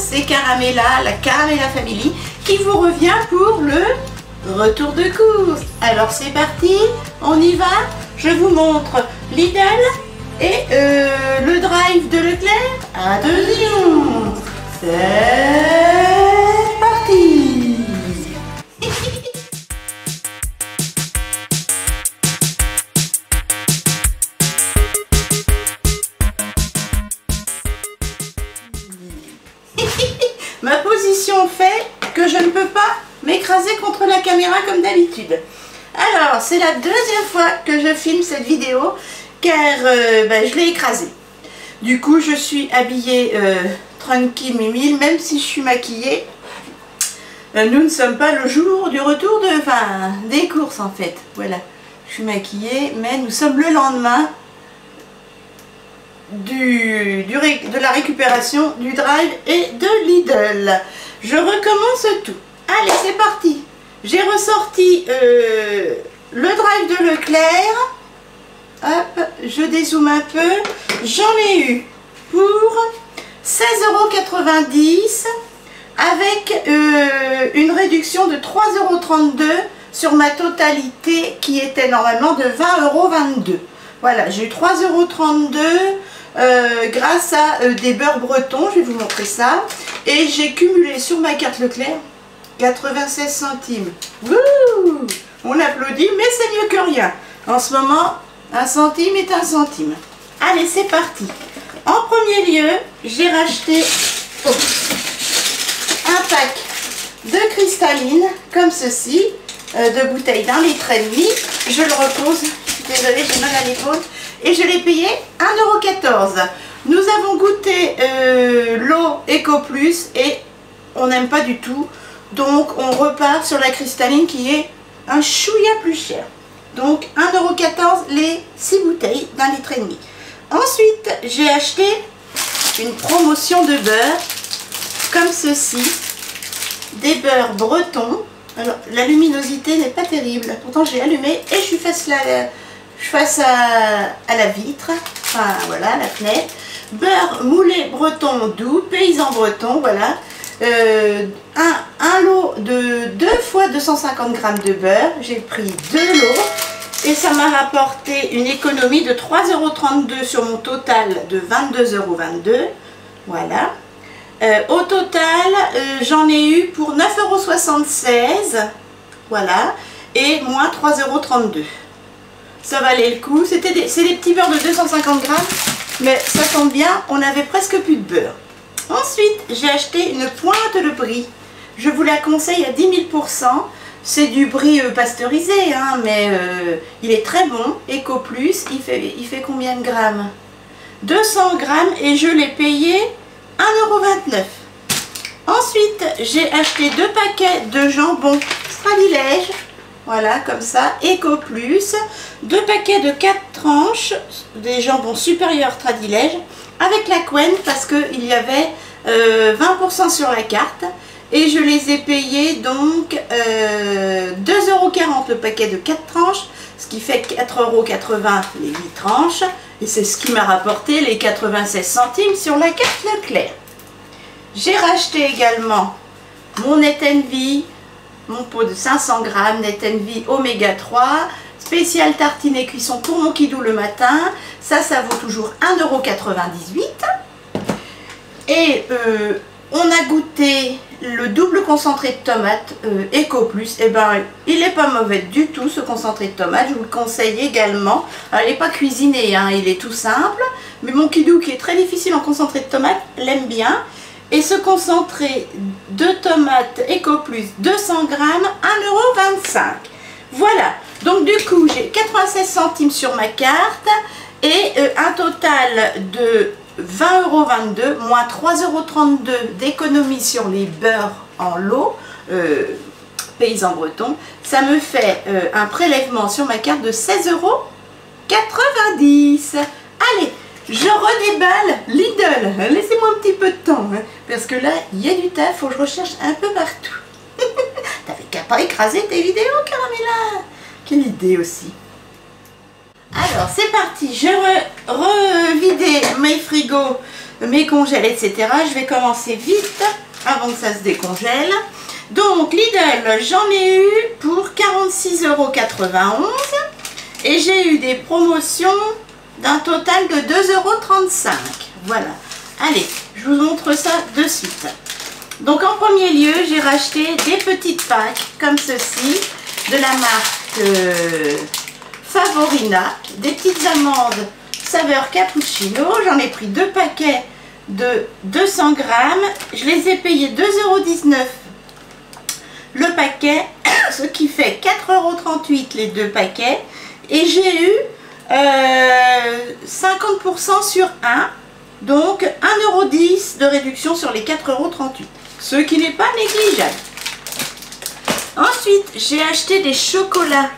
c'est Caramella, la Caramella Family, qui vous revient pour le retour de course. Alors c'est parti, on y va. Je vous montre Lidl et le drive de Leclerc. Attention, c'est parti. Ma position fait que je ne peux pas m'écraser contre la caméra comme d'habitude. Alors, c'est la deuxième fois que je filme cette vidéo car je l'ai écrasée. Du coup, je suis habillée tranquille, mimile, même si je suis maquillée. Nous ne sommes pas le jour du retour des courses en fait. Voilà, je suis maquillée, mais nous sommes le lendemain de la récupération du drive et de Lidl. Je recommence tout. Allez, c'est parti. J'ai ressorti le drive de Leclerc. Hop, je dézoome un peu. J'en ai eu pour 16,90 € avec une réduction de 3,32 € sur ma totalité qui était normalement de 20,22 €. Voilà, j'ai eu 3,32 € grâce à des beurres bretons, je vais vous montrer ça. Et j'ai cumulé sur ma carte Leclerc 96 centimes. Wouh! On applaudit, mais c'est mieux que rien. En ce moment, un centime est un centime. Allez, c'est parti. En premier lieu, j'ai racheté un pack de cristalline, comme ceci, de bouteilles d'1,5 litre. Je le repose. Désolée, j'ai mal à l'épaule. Et je l'ai payé 1,14 €. Nous avons goûté l'eau Eco Plus et on n'aime pas du tout. Donc on repart sur la cristalline qui est un chouïa plus cher. Donc 1,14 € les 6 bouteilles d'1,5 litre. Ensuite, j'ai acheté une promotion de beurre comme ceci. Des beurres bretons. Alors la luminosité n'est pas terrible. Pourtant j'ai allumé et je suis face à la vitre, enfin voilà, la fenêtre. Beurre moulé breton doux, paysan breton, voilà. Un lot de 2 fois 250 g de beurre. J'ai pris 2 lots et ça m'a rapporté une économie de 3,32 € sur mon total de 22,22 €. Voilà. Au total, j'en ai eu pour 9,76 €. Voilà. Et moins 3,32 €. Ça valait le coup. C'est des petits beurres de 250 g, mais ça tombe bien, on avait presque plus de beurre. Ensuite, j'ai acheté une pointe de brie. Je vous la conseille à 10 000 %. C'est du brie pasteurisé, hein, mais il est très bon. Eco Plus, il fait combien de grammes? 200 g et je l'ai payé 1,29 €. Ensuite, j'ai acheté 2 paquets de jambon Stradilège. Voilà, comme ça, Eco Plus. 2 paquets de 4 tranches, des jambons supérieurs Stradilège, avec la couenne, parce qu'il y avait 20% sur la carte. Et je les ai payés donc 2,40 € le paquet de 4 tranches, ce qui fait 4,80 € les 8 tranches. Et c'est ce qui m'a rapporté les 96 centimes sur la carte Leclerc. J'ai racheté également mon Net & Vie, mon pot de 500 g Net & Vie Oméga 3, spécial tartine et cuisson pour mon kidou le matin. Ça vaut toujours 1,98 €. Et on a goûté le double concentré de tomate Eco Plus. Et ben, il n'est pas mauvais du tout ce concentré de tomate. Je vous le conseille également. Alors, il n'est pas cuisiné, hein, il est tout simple. Mais mon kidou qui est très difficile en concentré de tomate l'aime bien. Et ce concentré de tomates Eco Plus 200 g, 1,25 €. Voilà, donc du coup j'ai 96 centimes sur ma carte et un total de 20,22 € moins 3,32 € d'économie sur les beurres en lot paysan breton. Ça me fait un prélèvement sur ma carte de 16,90 €. Allez, je redéballe Lidl. Laissez-moi un petit peu de temps, hein, parce que là, il y a du taf, faut que je recherche un peu partout. T'avais qu'à pas écraser tes vidéos, Caramella. Quelle idée aussi. Alors, c'est parti. Je revidais mes frigos mes congèles, etc. Je vais commencer vite avant que ça se décongèle. Donc Lidl, j'en ai eu pour 46,91 € et j'ai eu des promotions d'un total de 2,35 €. Voilà. Allez, je vous montre ça de suite. Donc en premier lieu, j'ai racheté des petites packs comme ceci de la marque Favorina, des petites amandes saveur cappuccino. J'en ai pris 2 paquets de 200 grammes. Je les ai payés 2,19 € le paquet, ce qui fait 4,38 € les 2 paquets. Et j'ai eu 50% sur 1, donc 1,10 € de réduction sur les 4,38 €, ce qui n'est pas négligeable. Ensuite, j'ai acheté des chocolats,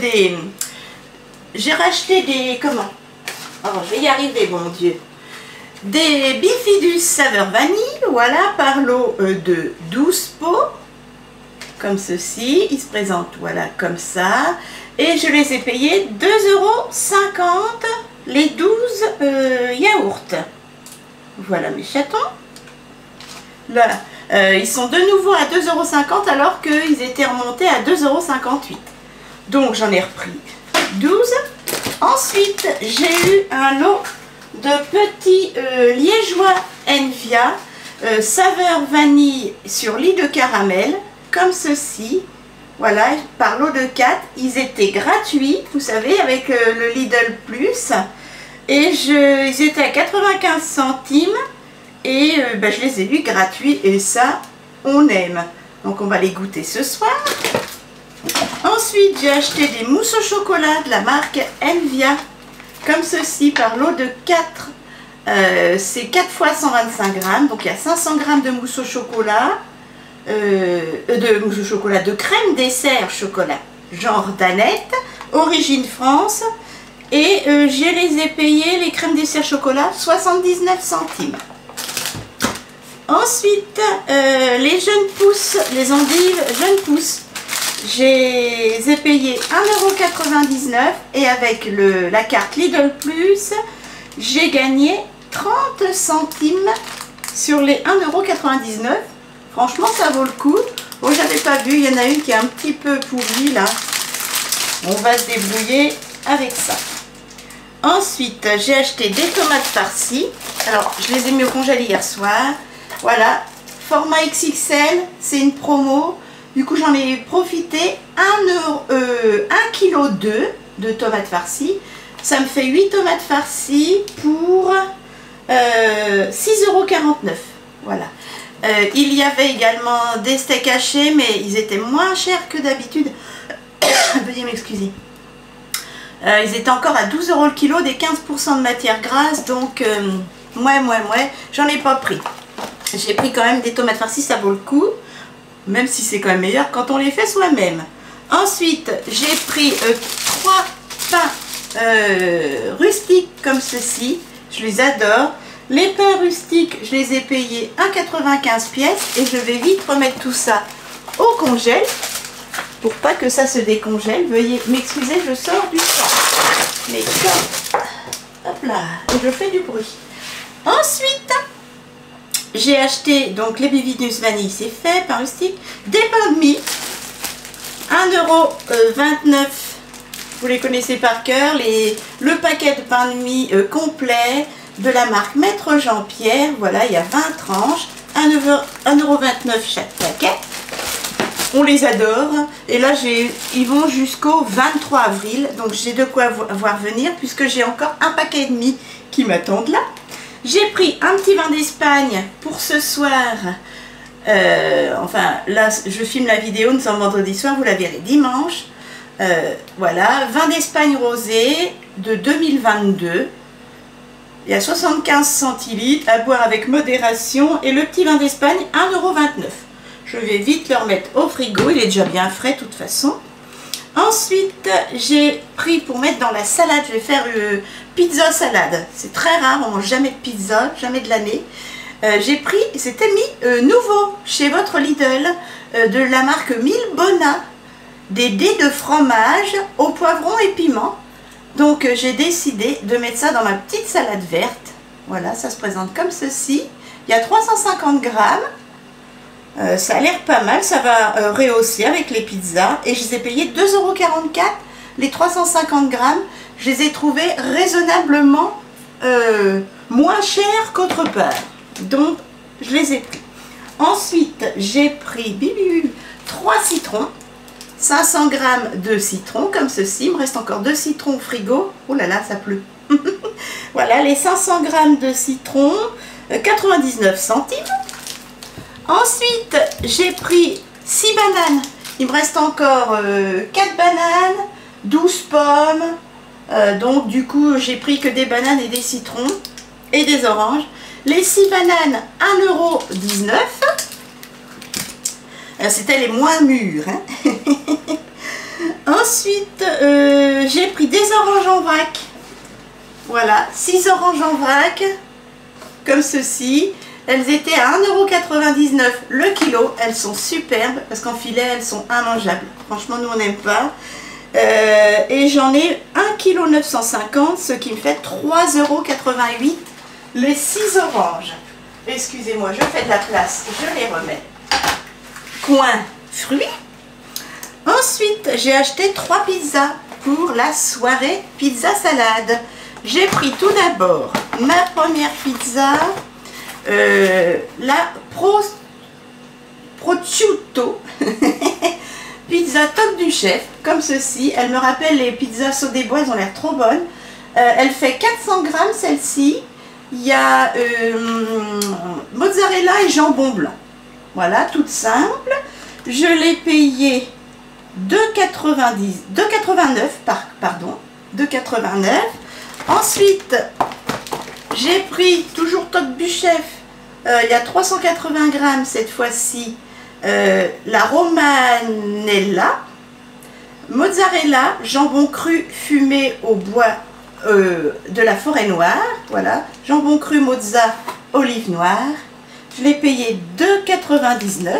j'ai racheté des, comment? Oh, je vais y arriver, mon Dieu. Des Bifidus saveur vanille, voilà, par lot de 12 pots, comme ceci. Ils se présentent, voilà, comme ça. Et je les ai payés 2,50 € les 12 yaourts. Voilà mes chatons. Là, ils sont de nouveau à 2,50 € alors qu'ils étaient remontés à 2,58 €. Donc j'en ai repris 12. Ensuite, j'ai eu un lot de petits liégeois Envia saveur vanille sur lit de caramel, comme ceci. Voilà, par lot de 4. Ils étaient gratuits, vous savez, avec le Lidl Plus. Et ils étaient à 95 centimes. Et je les ai eus gratuits. Et ça, on aime. Donc on va les goûter ce soir. Ensuite, j'ai acheté des mousses au chocolat de la marque Envia, comme ceci, par lot de 4. C'est 4 fois 125 grammes, donc il y a 500 grammes de mousse au chocolat, de crème dessert chocolat, genre Danette, origine France, et je les ai payés, les crèmes dessert chocolat, 79 centimes. Ensuite, les jeunes pousses, les endives jeunes pousses, je les ai payés 1,99 € et avec la carte Lidl Plus, j'ai gagné 30 centimes sur les 1,99 €. Franchement, ça vaut le coup. Oh, j'avais pas vu, il y en a une qui est un petit peu pourrie là. On va se débrouiller avec ça. Ensuite, j'ai acheté des tomates farcies. Alors, je les ai mis au congèle hier soir. Voilà, format XXL, c'est une promo. Du coup, j'en ai profité 1,2 kg de tomates farcies. Ça me fait 8 tomates farcies pour 6,49 €. Voilà. Il y avait également des steaks hachés, mais ils étaient moins chers que d'habitude. Veuillez m'excuser. Ils étaient encore à 12 € le kilo, des 15% de matière grasse. Donc, j'en ai pas pris. J'ai pris quand même des tomates farcies, ça vaut le coup. Même si c'est quand même meilleur quand on les fait soi-même. Ensuite, j'ai pris 3 pains rustiques comme ceci. Je les adore. Les pains rustiques, je les ai payés 1,95 pièces. Et je vais vite remettre tout ça au congèle. Pour pas que ça se décongèle. Veuillez m'excuser, je sors du champ. Mais comme... Hop là. Et je fais du bruit. Ensuite... j'ai acheté donc les Bifidus vanille, c'est fait, pain rustique, des pains de mie, 1,29 €, vous les connaissez par cœur, le paquet de pain de mie complet de la marque Maître Jean-Pierre, voilà, il y a 20 tranches, 1,29 € chaque paquet, on les adore, et là ils vont jusqu'au 23 avril, donc j'ai de quoi voir venir, puisque j'ai encore un paquet et demi qui m'attendent là. J'ai pris un petit vin d'Espagne pour ce soir. Enfin, là, je filme la vidéo, nous sommes vendredi soir, vous la verrez dimanche. Voilà, vin d'Espagne rosé de 2022. Il y a 75 centilitres à boire avec modération. Et le petit vin d'Espagne, 1,29 €. Je vais vite le remettre au frigo, il est déjà bien frais de toute façon. Ensuite, j'ai pris pour mettre dans la salade, je vais faire pizza salade. C'est très rare, on mange jamais de pizza, jamais de l'année. J'ai pris, c'était mis nouveau chez votre Lidl, de la marque Milbona, des dés de fromage au poivron et piment. Donc j'ai décidé de mettre ça dans ma petite salade verte. Voilà, ça se présente comme ceci. Il y a 350 grammes. Ça a l'air pas mal, ça va rehausser avec les pizzas. Et je les ai payés 2,44 €. Les 350 grammes, je les ai trouvés raisonnablement moins chers qu'autre part. Donc, je les ai pris. Ensuite, j'ai pris 3 citrons. 500 grammes de citron, comme ceci. Il me reste encore 2 citrons au frigo. Oh là là, ça pleut. Voilà, les 500 grammes de citron, 99 centimes. Ensuite, j'ai pris 6 bananes. Il me reste encore 4 bananes, 12 pommes. Donc, du coup, j'ai pris que des bananes et des citrons et des oranges. Les 6 bananes, 1,19 €. C'était les moins mûres. Hein. Ensuite, j'ai pris des oranges en vrac. Voilà, 6 oranges en vrac, comme ceci. Elles étaient à 1,99 € le kilo. Elles sont superbes, parce qu'en filet, elles sont immangeables. Franchement, nous, on n'aime pas. Et j'en ai 1,950 kg, ce qui me fait 3,88 € les 6 oranges. Excusez-moi, je fais de la place, je les remets. Coin fruits. Ensuite, j'ai acheté 3 pizzas pour la soirée pizza salade. J'ai pris tout d'abord ma première pizza, la prosciutto, pizza top du chef, comme ceci. Elle me rappelle les pizzas Saut-des-Bois, elles ont l'air trop bonnes. Elle fait 400 grammes celle-ci. Il y a mozzarella et jambon blanc. Voilà, toute simple. Je l'ai payé 2,89 €, pardon, 2,89 €. Ensuite, j'ai pris, toujours top du chef, il y a 380 grammes cette fois-ci, la romanella, mozzarella, jambon cru fumé au bois de la forêt noire, voilà, jambon cru mozza, olive noire. Je l'ai payé 2,99 €.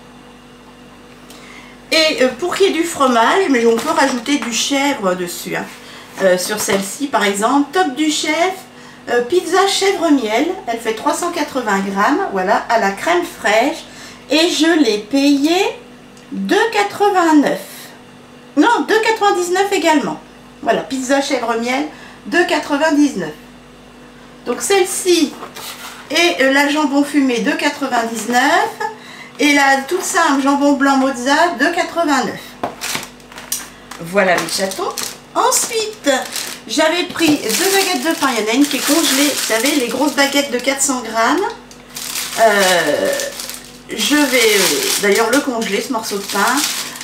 Et pour qu'il y ait du fromage, mais on peut rajouter du chèvre dessus, hein. Sur celle-ci par exemple, top du chef, pizza chèvre miel, elle fait 380 grammes, voilà, à la crème fraîche, et je l'ai payé 2,89 €. Non, 2,99 € également. Voilà, pizza chèvre miel, 2,99 €. Donc celle-ci et la jambon fumé, 2,99 €. Et la toute simple jambon blanc mozza, 2,89 €. Voilà les chatons. Ensuite, j'avais pris 2 baguettes de pain. Il y en a une qui est congelée. Vous savez, les grosses baguettes de 400 grammes. Je vais d'ailleurs le congeler, ce morceau de pain.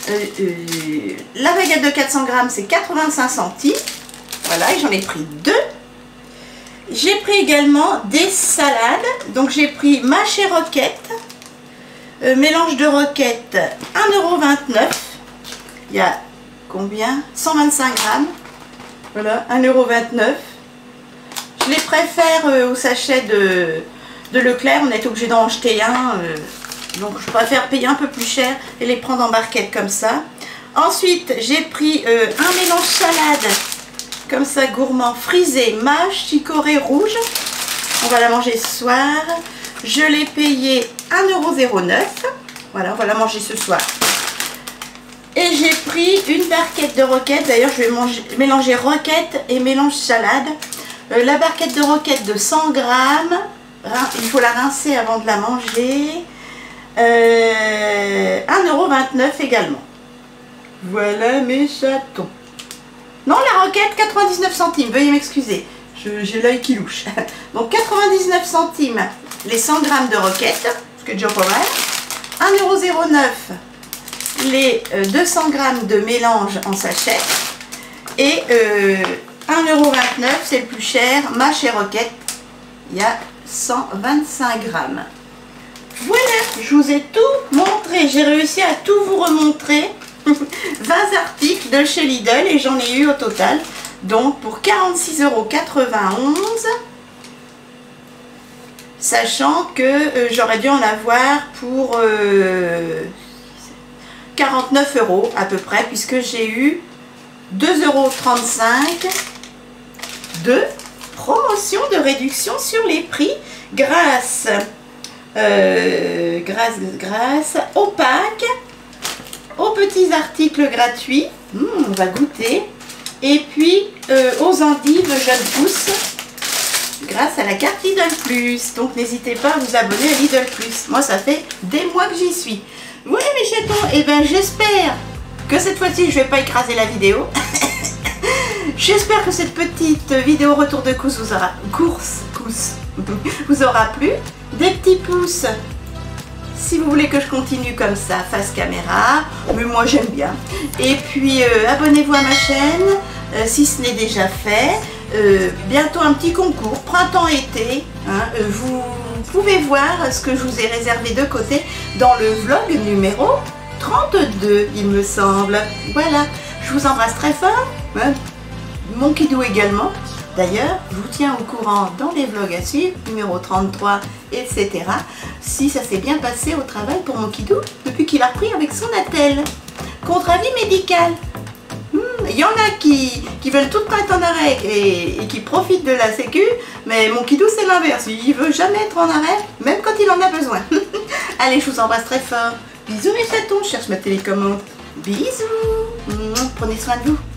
La baguette de 400 grammes, c'est 85 centimes. Voilà, et j'en ai pris 2. J'ai pris également des salades. Donc j'ai pris mâche et roquette. Mélange de roquette, 1,29 €. Il y a combien? 125 grammes. Voilà, 1,29 €. Je les préfère au sachet de Leclerc. On est obligé d'en acheter un. Donc je préfère payer un peu plus cher et les prendre en barquette comme ça. Ensuite, j'ai pris un mélange salade, comme ça, gourmand, frisé, mâche, chicorée rouge. On va la manger ce soir. Je l'ai payé 1,09 €. Voilà, on va la manger ce soir. Et j'ai pris une barquette de roquette. D'ailleurs, je vais mélanger roquette et mélange salade. La barquette de roquette de 100 grammes. Il faut la rincer avant de la manger. 1,29 € également. Voilà mes chatons. Non, la roquette, 99 centimes. Veuillez m'excuser. J'ai l'œil qui louche. Donc, 99 centimes. Les 100 grammes de roquette, ce qui est déjà pas mal. 1,09 € les 200 grammes de mélange en sachet. Et 1,29 €, c'est le plus cher, mâche et roquette. Il y a 125 grammes. Voilà, je vous ai tout montré. J'ai réussi à tout vous remontrer. 20 articles de chez Lidl et j'en ai eu au total. Donc pour 46,91 €. Sachant que j'aurais dû en avoir pour 49 € à peu près, puisque j'ai eu 2,35 € promotion de réduction sur les prix grâce au pack, aux petits articles gratuits, on va goûter, et puis aux endives jeunes pousses grâce à la carte Lidl Plus. Donc n'hésitez pas à vous abonner à Lidl Plus. Moi ça fait des mois que j'y suis. Oui mes chatons, et bien j'espère que cette fois-ci je vais pas écraser la vidéo. J'espère que cette petite vidéo retour de course vous aura plu. Des petits pouces si vous voulez que je continue comme ça face caméra, mais moi j'aime bien. Et puis abonnez-vous à ma chaîne si ce n'est déjà fait. Bientôt un petit concours printemps-été, hein, vous pouvez voir ce que je vous ai réservé de côté dans le vlog numéro 32 il me semble. Voilà, je vous embrasse très fort, hein. Mon kidou également. D'ailleurs, je vous tiens au courant dans les vlogs à suivre, numéro 33, etc. Si ça s'est bien passé au travail pour mon kidou depuis qu'il a repris avec son attelle. Contre avis médical. Il y en a qui veulent tout le temps être en arrêt et qui profitent de la sécu, mais mon kidou c'est l'inverse. Il veut jamais être en arrêt, même quand il en a besoin. Allez, je vous embrasse très fort. Bisous mes chatons, je cherche ma télécommande. Bisous. Prenez soin de vous.